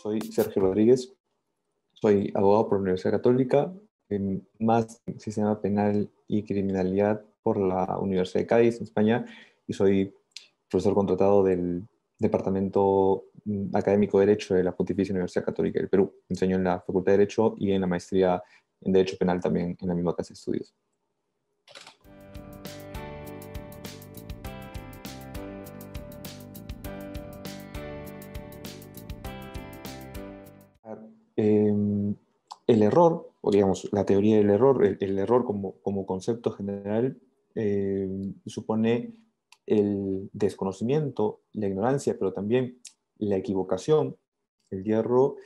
Soy Sergio Rodríguez, soy abogado por la Universidad Católica, en más sistema penal y criminalidad por la Universidad de Cádiz, en España, y soy profesor contratado del Departamento Académico de Derecho de la Pontificia Universidad Católica del Perú. Enseño en la Facultad de Derecho y en la maestría en Derecho Penal también en la misma casa de estudios. El error, o digamos, la teoría del error, el error como concepto general, supone el desconocimiento, la ignorancia, pero también la equivocación, el hierro,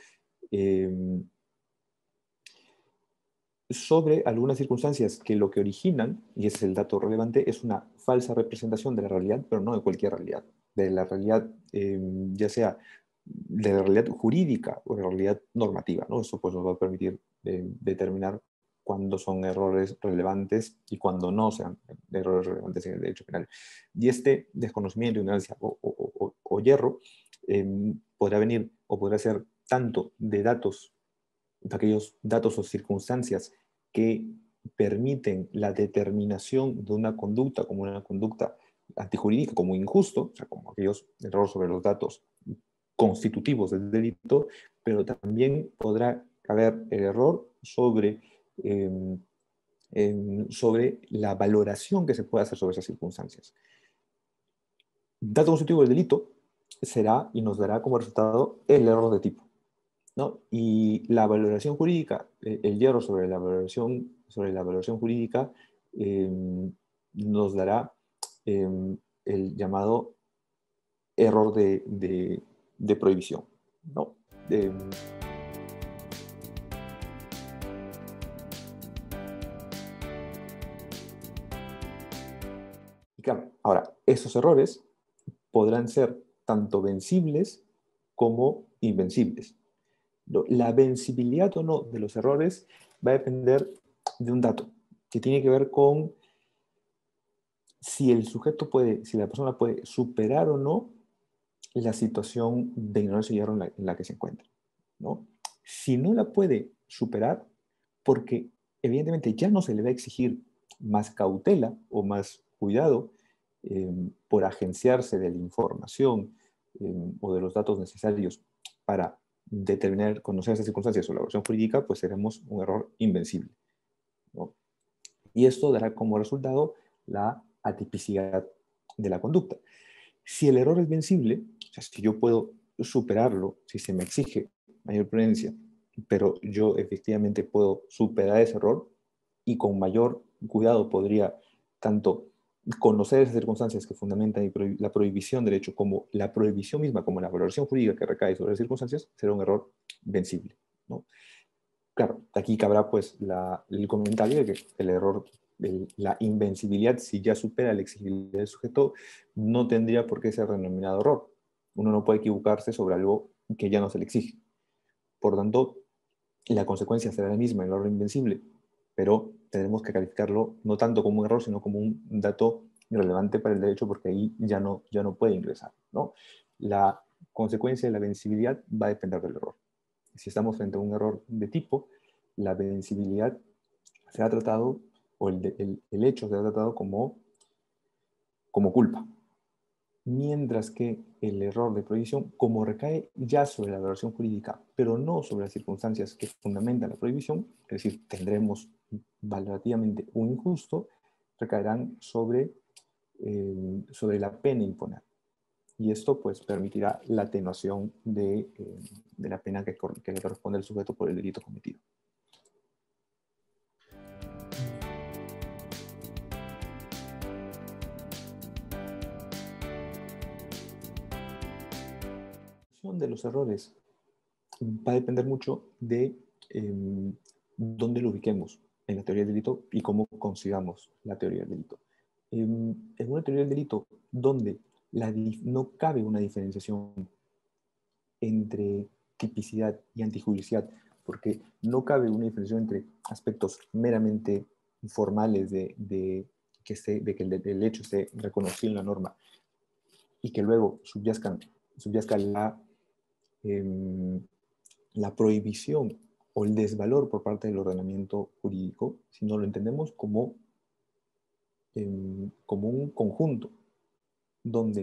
sobre algunas circunstancias que lo que originan, y ese es el dato relevante, es una falsa representación de la realidad, pero no de cualquier realidad, de la realidad, ya sea de la realidad jurídica o de la realidad normativa, ¿no? Eso pues nos va a permitir determinar cuándo son errores relevantes y cuándo no sean errores relevantes en el derecho penal. Y este desconocimiento, ignorancia o hierro podrá venir o podrá ser tanto de datos, de aquellos datos o circunstancias que permiten la determinación de una conducta como una conducta antijurídica, como injusto, o sea, como aquellos errores sobre los datos constitutivos del delito, pero también podrá haber el error sobre, sobre la valoración que se puede hacer sobre esas circunstancias. Dato constitutivo del delito será y nos dará como resultado el error de tipo, ¿no? Y la valoración jurídica, el hierro sobre la valoración jurídica, nos dará el llamado error de prohibición, ¿no? Y claro, ahora, esos errores podrán ser tanto vencibles como invencibles. La vencibilidad o no de los errores va a depender de un dato que tiene que ver con si el sujeto puede, si la persona puede superar o no la situación de ignorancia y error en la que se encuentra, ¿no? Si no la puede superar, porque evidentemente ya no se le va a exigir más cautela o más cuidado por agenciarse de la información o de los datos necesarios para determinar, conocer esas circunstancias o la versión jurídica, pues seremos un error invencible, ¿no? Y esto dará como resultado la atipicidad de la conducta. Si el error es vencible, o sea, si yo puedo superarlo, si se me exige mayor prudencia, pero yo efectivamente puedo superar ese error y con mayor cuidado podría tanto conocer esas circunstancias que fundamentan la prohibición del hecho como la prohibición misma, como la valoración jurídica que recae sobre las circunstancias, será un error vencible, ¿no? Claro, aquí cabrá pues el comentario de que el error, la invencibilidad, si ya supera la exigibilidad del sujeto, no tendría por qué ser denominado error. Uno no puede equivocarse sobre algo que ya no se le exige. Por tanto, la consecuencia será la misma, el error invencible, pero tendremos que calificarlo no tanto como un error, sino como un dato irrelevante para el derecho, porque ahí ya no puede ingresar, ¿no? La consecuencia de la vencibilidad va a depender del error. Si estamos frente a un error de tipo, la vencibilidad será tratado, o el hecho será tratado como culpa. Mientras que el error de prohibición, como recae ya sobre la valoración jurídica, pero no sobre las circunstancias que fundamentan la prohibición, es decir, tendremos valorativamente un injusto, recaerán sobre la pena a imponer. Y esto pues permitirá la atenuación de la pena que le corresponde al sujeto por el delito cometido. De los errores va a depender mucho de dónde lo ubiquemos en la teoría del delito y cómo consigamos la teoría del delito. En una teoría del delito donde no cabe una diferenciación entre tipicidad y antijudicial, porque no cabe una diferenciación entre aspectos meramente formales de que el hecho esté reconocido en la norma y que luego subyazca la la prohibición o el desvalor por parte del ordenamiento jurídico, sino lo entendemos como un conjunto donde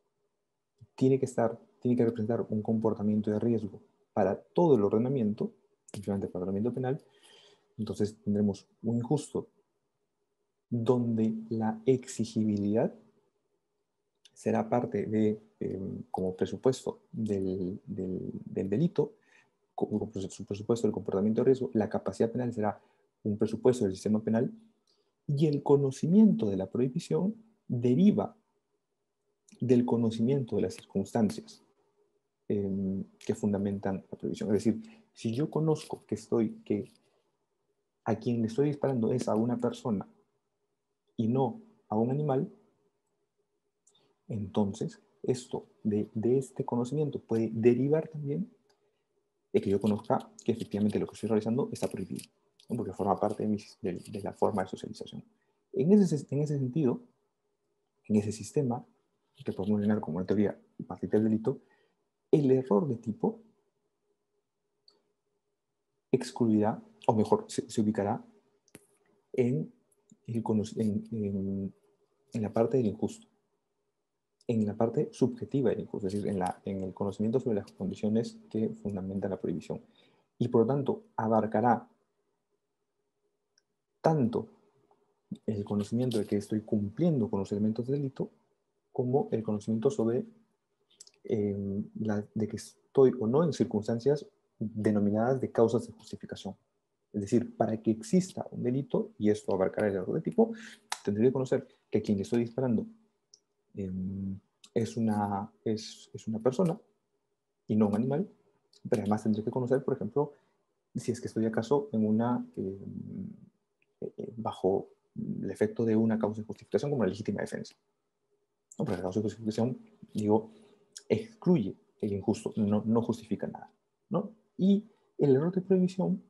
tiene que representar un comportamiento de riesgo para todo el ordenamiento, principalmente para el ordenamiento penal. Entonces tendremos un injusto donde la exigibilidad será parte de, como presupuesto del delito, como presupuesto del comportamiento de riesgo. La capacidad penal será un presupuesto del sistema penal, y el conocimiento de la prohibición deriva del conocimiento de las circunstancias que fundamentan la prohibición. Es decir, si yo conozco que a quien le estoy disparando es a una persona y no a un animal, entonces esto de este conocimiento puede derivar también de que yo conozca que efectivamente lo que estoy realizando está prohibido, ¿no? Porque forma parte de la forma de socialización. En ese sentido, en ese sistema, que podemos denominar como una teoría partir del delito, el error de tipo excluirá, o mejor, se ubicará en, en la parte del injusto, en la parte subjetiva del injusto, es decir, en el conocimiento sobre las condiciones que fundamentan la prohibición. Y por lo tanto, abarcará tanto el conocimiento de que estoy cumpliendo con los elementos del delito, como el conocimiento sobre de que estoy o no en circunstancias denominadas de causas de justificación. Es decir, para que exista un delito, y esto abarcará el error de tipo, tendré que conocer que quien le estoy disparando es una persona y no un animal, pero además tendré que conocer, por ejemplo, si es que estoy acaso en bajo el efecto de una causa de justificación como la legítima defensa. ¿No? Porque la causa de justificación, digo, excluye el injusto, no justifica nada, ¿no? Y el error de prohibición,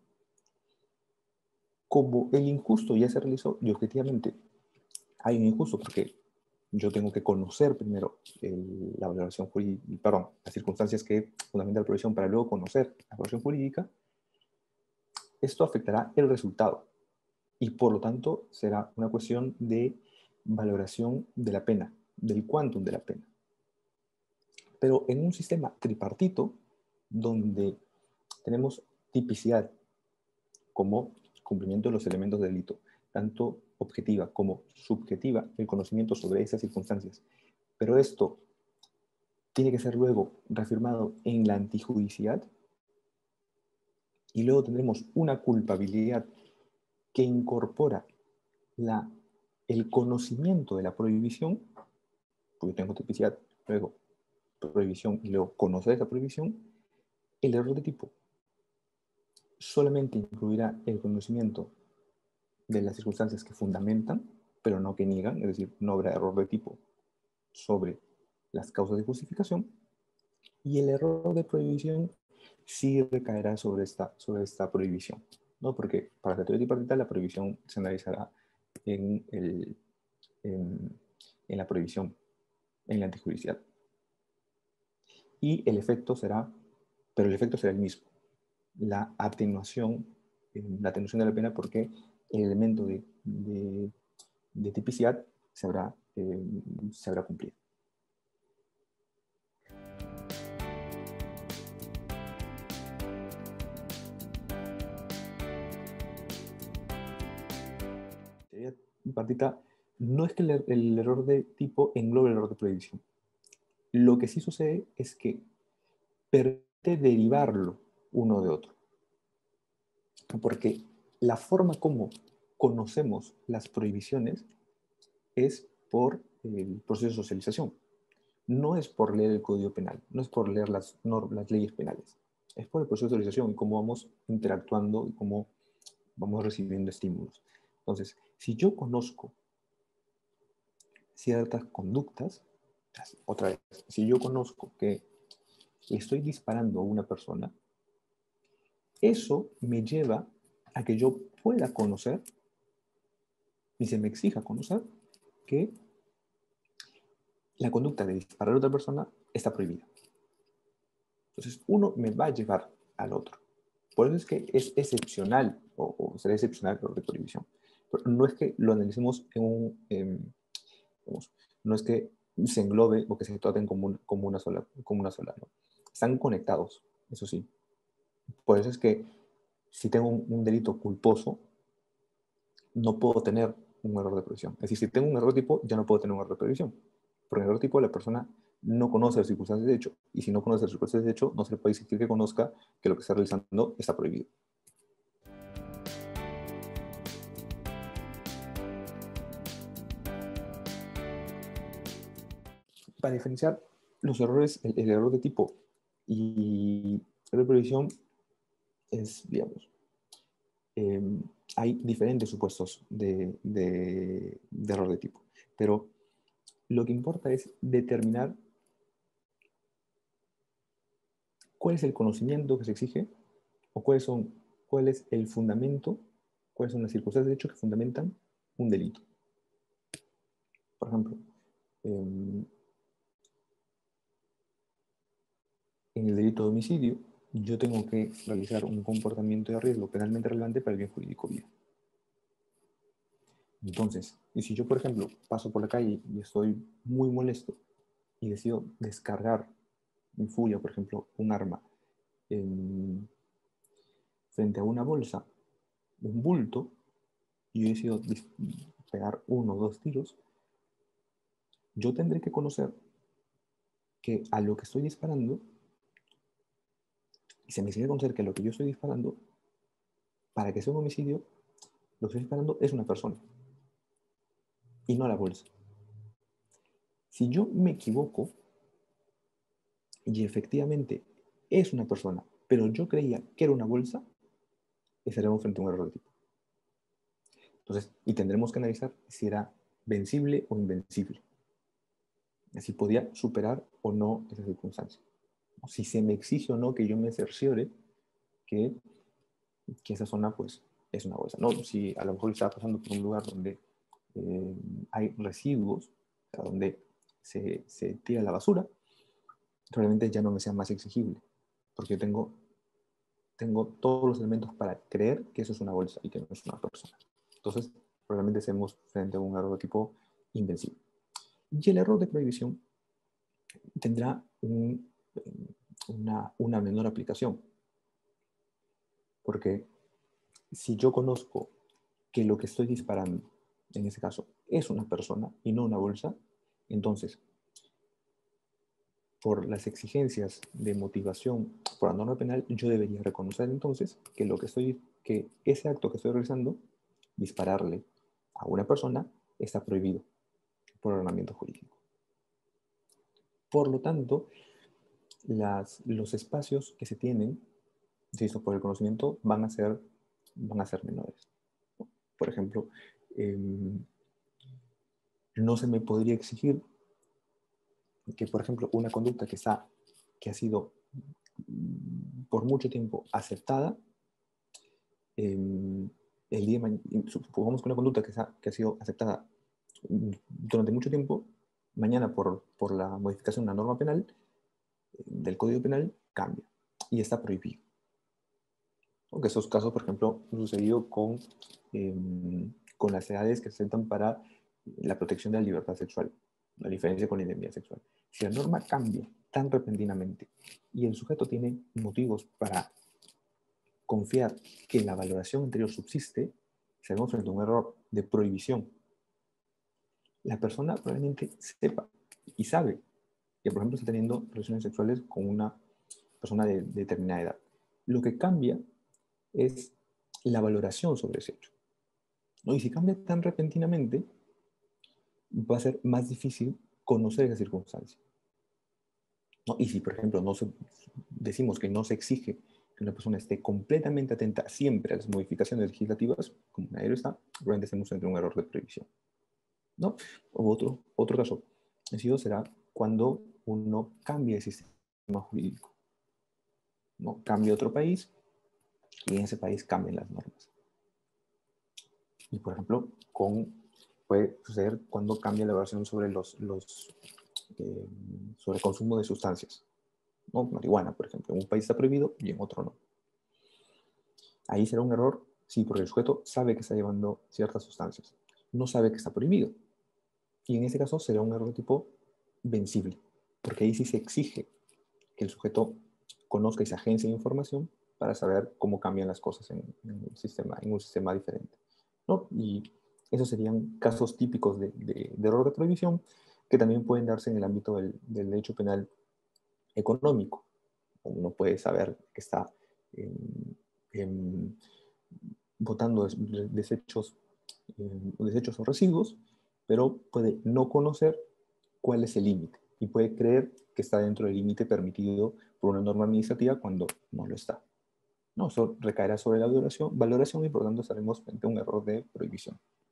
como el injusto ya se realizó y objetivamente hay un injusto porque yo tengo que conocer primero la valoración jurídica, perdón, las circunstancias que fundamentan la prohibición para luego conocer la valoración jurídica, esto afectará el resultado y por lo tanto será una cuestión de valoración de la pena, del quantum de la pena. Pero en un sistema tripartito, donde tenemos tipicidad como cumplimiento de los elementos del delito, tanto objetiva como subjetiva, el conocimiento sobre esas circunstancias, pero esto tiene que ser luego reafirmado en la antijudicialidad, y luego tendremos una culpabilidad que incorpora el conocimiento de la prohibición, porque tengo tipicidad, luego prohibición y luego conocer esa prohibición. El error de tipo solamente incluirá el conocimiento de las circunstancias que fundamentan, pero no que niegan, es decir, no habrá error de tipo sobre las causas de justificación, y el error de prohibición sí recaerá sobre esta prohibición, ¿no? Porque para la teoría tripartita la prohibición se analizará en, en la prohibición, en la antijudicial. Y el efecto será, pero el efecto será el mismo, la atenuación de la pena, porque el elemento de tipicidad se habrá cumplido. Teoría tripartita no es que el error de tipo englobe el error de prohibición. Lo que sí sucede es que permite derivarlo uno de otro. Porque la forma como conocemos las prohibiciones es por el proceso de socialización. No es por leer el Código Penal, no es por leer las leyes penales. Es por el proceso de socialización y cómo vamos interactuando y cómo vamos recibiendo estímulos. Entonces, si yo conozco ciertas conductas, otra vez, si yo conozco que estoy disparando a una persona, eso me lleva a que yo pueda conocer y se me exija conocer que la conducta de disparar a otra persona está prohibida. Entonces, uno me va a llevar al otro. Por eso es que es excepcional, o será excepcional el error de prohibición. Pero no es que lo analicemos digamos, no es que se englobe o que se traten como una sola, ¿no? Están conectados, eso sí. Por eso es que si tengo un delito culposo, no puedo tener un error de prohibición. Es decir, si tengo un error tipo, ya no puedo tener un error de prohibición. Porque en el error tipo la persona no conoce las circunstancias de hecho, y si no conoce las circunstancias de hecho, no se le puede exigir que conozca que lo que está realizando está prohibido. Para diferenciar los errores, el error de tipo y el error de prohibición es, digamos, eh, hay diferentes supuestos de error de tipo, pero lo que importa es determinar cuál es el conocimiento que se exige o cuál es el fundamento, cuáles son las circunstancias de hecho que fundamentan un delito. Por ejemplo, en el delito de homicidio, yo tengo que realizar un comportamiento de riesgo penalmente relevante para el bien jurídico vida. Entonces, y si yo, por ejemplo, paso por la calle y estoy muy molesto y decido descargar mi furia, por ejemplo, un arma frente a una bolsa, un bulto, y yo decido pegar 1 o 2 tiros, yo tendré que conocer que a lo que estoy disparando, y se me exige conocer que a lo que yo estoy disparando, para que sea un homicidio, lo que estoy disparando es una persona, y no la bolsa. Si yo me equivoco, y efectivamente es una persona, pero yo creía que era una bolsa, estaremos frente a un error de tipo. Entonces, y tendremos que analizar si era vencible o invencible. Si podía superar o no esa circunstancia. Si se me exige o no que yo me cerciore que esa zona pues es una bolsa. No, si a lo mejor estaba pasando por un lugar donde hay residuos, o sea, donde se tira la basura, realmente ya no me sea más exigible, porque tengo todos los elementos para creer que eso es una bolsa y que no es una persona. Entonces, probablemente seamos frente a un error de tipo invencible. Y el error de prohibición tendrá una menor aplicación, porque si yo conozco que lo que estoy disparando, en ese caso, es una persona y no una bolsa, entonces, por las exigencias de motivación por la norma penal, yo debería reconocer entonces que ese acto que estoy realizando, dispararle a una persona, está prohibido por ordenamiento jurídico. Por lo tanto, los espacios que se tienen, insisto, por el conocimiento, van a ser menores. Por ejemplo, no se me podría exigir que, por ejemplo, una conducta que ha sido por mucho tiempo aceptada, el día supongamos que una conducta que ha sido aceptada durante mucho tiempo, mañana por la modificación de una norma penal, del Código Penal, cambia y está prohibido. Aunque esos casos, por ejemplo, han sucedido con las edades que se aceptan para la protección de la libertad sexual, la diferencia con la indemnidad sexual. Si la norma cambia tan repentinamente y el sujeto tiene motivos para confiar que la valoración anterior subsiste, seremos frente a un error de prohibición. La persona probablemente sepa y sabe que, por ejemplo, está teniendo relaciones sexuales con una persona de determinada edad. Lo que cambia es la valoración sobre ese hecho, ¿no? Y si cambia tan repentinamente, va a ser más difícil conocer esa circunstancia, ¿no? Y si, por ejemplo, decimos que no se exige que una persona esté completamente atenta siempre a las modificaciones legislativas, como nadie lo está, probablemente estemos entre un error de prohibición, ¿no? O otro caso sencillo será cuando uno cambia el sistema jurídico, ¿no? Cambia a otro país y en ese país cambian las normas. Y, por ejemplo, puede suceder cuando cambia la versión sobre sobre el consumo de sustancias, ¿no? Marihuana, por ejemplo. En un país está prohibido y en otro no. Ahí será un error, sí, porque el sujeto sabe que está llevando ciertas sustancias, no sabe que está prohibido. Y en ese caso será un error tipo vencible, porque ahí sí se exige que el sujeto conozca y se agencie información para saber cómo cambian las cosas en un sistema diferente, ¿no? Y esos serían casos típicos de error de prohibición que también pueden darse en el ámbito del derecho penal económico. Uno puede saber que está eh, eh, botando desechos o residuos, pero puede no conocer cuál es el límite y puede creer que está dentro del límite permitido por una norma administrativa cuando no lo está. No, eso recaerá sobre la valoración y por tanto estaremos frente a un error de prohibición.